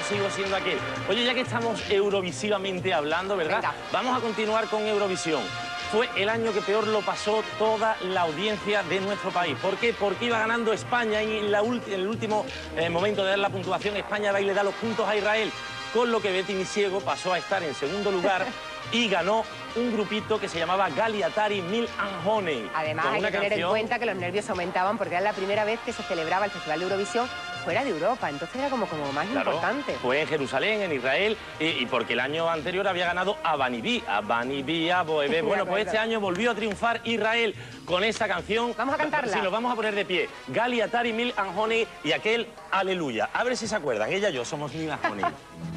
sigo siendo aquel. Oye, ya que estamos eurovisivamente hablando, ¿verdad? Venga. Vamos a continuar con Eurovisión. Fue el año que peor lo pasó toda la audiencia de nuestro país. ¿Por qué? Porque iba ganando España y en el último momento de dar la puntuación, España va y le da los puntos a Israel, con lo que Betty Misiego pasó a estar en segundo lugar y ganó un grupito que se llamaba Galiatari Milk and Honey. Además, hay que tener en cuenta que los nervios aumentaban porque era la primera vez que se celebraba el Festival de Eurovisión fuera de Europa, entonces era como más importante. Fue en Jerusalén, en Israel, y porque el año anterior había ganado Abanibi, a Boebé. Bueno, pues este año volvió a triunfar Israel con esta canción. Vamos a cantarla. Sí, lo vamos a poner de pie. Galiatari Milk and Honey y aquel Aleluya. A ver si se acuerdan, ella y yo somos Milk and Honey.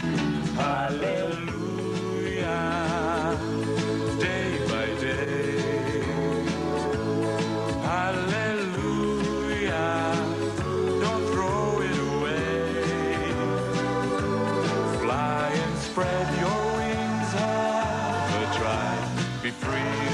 Aleluya, day by day. Aleluya, don't throw it away. Fly and spread your wings, have a try, be free.